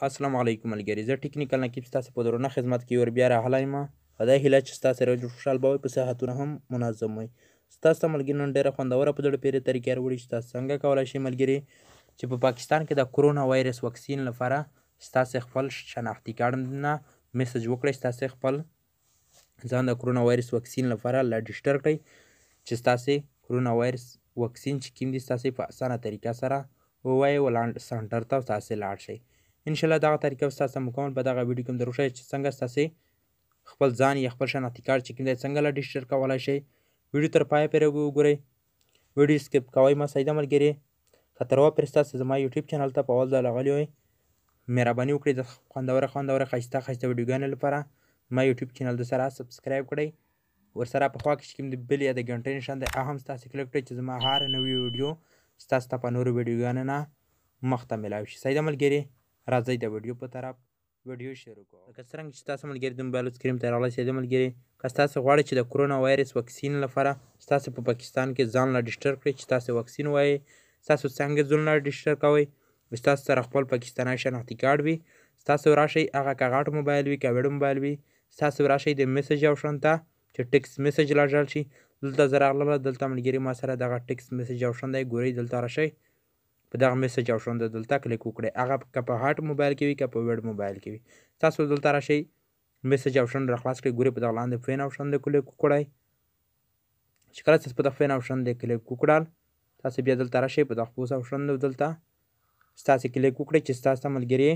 السلام علیکم ملګري، زه ټیکنیکل نقیب ستاسو په درنه خدمت کې ور بیا راغلی یم. په دې هیله چې ستاسو سره خوشحال به وئ، په صحتونه هم منظم وئ. ستاسو ته ملګري نن ډېره خوندوره په زړه پورې طریقې راوړي چې تاسو څنګه کولی شئ ملګري چې په پاکستان کې د کرونا وایرس واکسین لپاره ستاسو خپل شنختی کارډ نه میسج وکړئ، ستاسو خپل ځان د کرونا وایرس واکسین لپاره لډیټشن کړئ چې ستاسو کرونا وایرس واکسین چې کوم دي ستاسو په اسانه طریقه سره ووایي ولاند سنټر ته تاسو لاړ شئ. انشاءالله دغه طریقه ستاسو مکمل په دغه ویډیو کې هم دروښیي چې څنګه ستاسو خپل ځان یا خپل شناختی کارډ چې کوم دی څنګه لډیټشن کولی شئ. ویډیو تر پایه پورې وګورئ، ویډیو سکپ کوئ مه. سیده ملګري که تر اوسه پورې ستاسو زما یوټیوب چینل ته په اول ځل راغلي وئ، مهرباني وکړئ د خوندوره ښایسته ویډیوګانې لپاره ما یوټیوب چینل د سره سبسکرایب کړئ. ورسره په خوا کې چې کوم د بل یا د ګنټۍ نښان دی هغه هم ستاسو کلیک کړئ چې زما هر نوی ویډیو ستاسو ته په نورو ویډیوګانو نه مخته میلاو شي. سیده ملګري راځئ د ویډیو په طرف ویډیو شروع کوو. لکه څرنګه چې تاسو ملګري د موبایل سکرین ته راغلی سیده ملګري که تاسو غواړئ چې د کرونا وایرس واکسین لپاره ستاسو په پاکستان کې ځان لډیټشن کړئ چې تاسو واکسین وایئ، تاسو څنګه ځان لډیټشن کوئ. ستاسو سره خپل پاکستاني شناختی کارډ وي، ستاسو راشئ هغه که غټ موبایل وي که ویډ موبایل وي، ستاسو راشئ د میسج آپشن ته چې ټکس میسج لاړ شي. دلته زه راغلم، دلته ملګري ما سره دغه ټکس میسج آپشن دی، ګورئ دلته راشئ په دغه میسج آپشن ته دلته کلیک وکړئ. هغه که په هاټ موبایل کې وي که په ویډ موبایل کې وي، تاسو دلته راشئ میسج آپشن را خلاص کړئ. ګورئ په دغه لاندې فین آپشن دی کلیک وکړئ. چې کله تاسو په دغه فین آپشن دی کلیک وکړل، تاسو بیا دلته راشئ په دغه پوس آپشن دی دلته ستاسو کلیک وکړئ چې ستاسو ملګري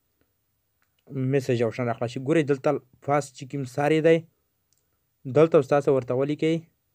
میسج آپشن را خلاص شي. ګورئ دلته فاست چې کوم ساری دی دلته ستاسو ورته ولیکئ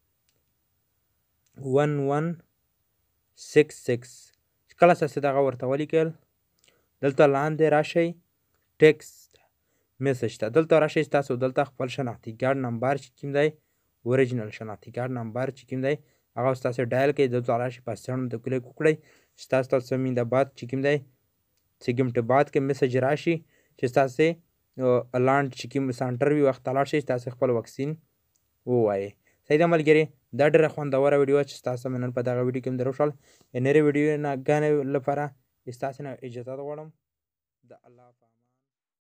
1166. کله تاسو دغه ورته ولیکل دلته لاندې راشئ ټکسټ میسج ته دلته راشئ، تاسو دلته خپل شناختی کارډ نمبر چې کوم دی اوریجنل شناختی کارډ نمبر چې کوم دی هغه تاسو ډایل کړئ. دلته راشئ په سند ته کلیک وکړئ چې تاسو ته څه مینده بعد چې کوم دی څه ګمټه بعد کې میسج راشي چې تاسو لاند چې کوم سنټر وي وخت لاړ شئ تاسو خپل واکسین ووایئ. سیده ملګري دا ډېره خوندوره ویډیو چې ستاسو نن په دغه ویډیو کې هم دروښول. نورې ویډیو ګانې لپاره ستاسو نه اجازه غواړم. د الله